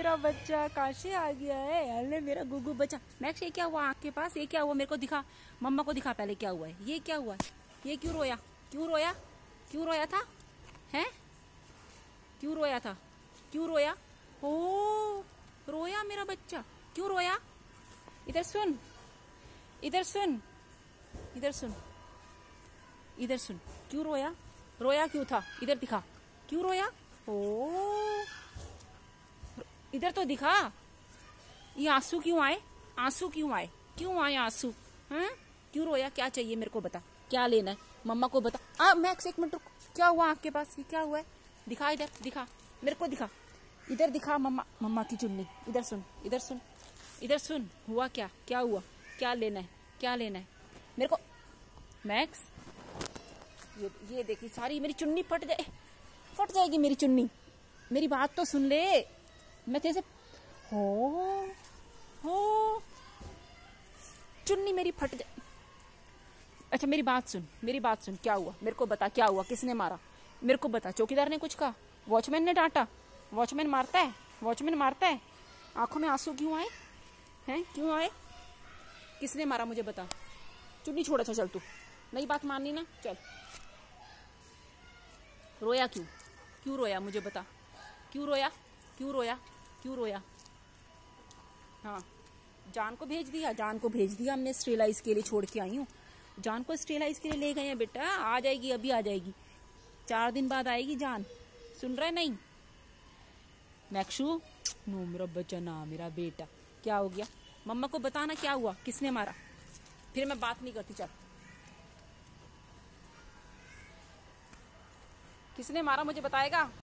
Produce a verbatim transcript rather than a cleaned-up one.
मेरा बच्चा कहाँ से आ गया है। अरे मेरा गुगु बच्चा। मैक्स ये क्या हुआ आँख के पास, ये क्या हुआ, मेरे को दिखा, मम्मा को दिखा पहले क्या हुआ है, ये क्या हुआ है, ये क्यों रोया, क्यों रोया, क्यों रोया था, हैं, क्यों रोया था, क्यों रोया, ओ रोया मेरा बच्चा, क्यों रोया, इधर सुन, इधर सुन, इधर सुन, इधर सुन, क्यों रोया, रोया क्यों था, इधर दिखा, क्यों रोया, ओ इधर तो दिखा, ये आंसू क्यों आए, आंसू क्यों आए, क्यों आए आंसू, हैं, क्यों रोया, क्या चाहिए मेरे को बता, क्या लेना है, मम्मा को बता। आ मैक्स एक मिनट रुक, क्या हुआ आपके पास, ये क्या हुआ है, दिखा, इधर दिखा, मेरे को दिखा, इधर दिखा, मम्मा, मम्मा की चुन्नी, इधर सुन, इधर सुन, इधर सुन, हुआ क्या, क्या हुआ, क्या लेना है, क्या लेना है मेरे को, मैक्स, ये ये देखी सारी मेरी चुन्नी फट जाए, फट जाएगी मेरी चुन्नी, मेरी बात तो सुन ले, मैं तेरे से, हो हो चुन्नी मेरी फट जाए। अच्छा मेरी बात सुन, मेरी बात सुन, क्या हुआ मेरे को बता, क्या हुआ, किसने मारा मेरे को बता, चौकीदार ने कुछ कहा, वॉचमैन ने डांटा, वॉचमैन मारता है, वॉचमैन मारता है, आंखों में आंसू क्यों आए हैं, क्यों आए, किसने मारा मुझे बता, चुन्नी छोड़, अच्छा चल तू नई बात माननी ना, चल, रोया क्यों, क्यों रोया मुझे बता, क्यों रोया, क्यों रोया, क्यों रोया, हाँ जान को भेज दिया, जान को भेज दिया हमने स्टेलाइज के लिए, छोड़ के आई हूँ, जान को स्टेलाइज के लिए ले गए हैं बेटा, आ जाएगी, अभी आ जाएगी, चार दिन बाद आएगी जान, सुन रहा है नहीं मैक्शू, नो मेरा बच्चा ना मेरा बेटा, क्या हो गया, मम्मा को बताना क्या हुआ, किसने मारा, फिर मैं बात नहीं करती, चल, किसने मारा मुझे बताएगा।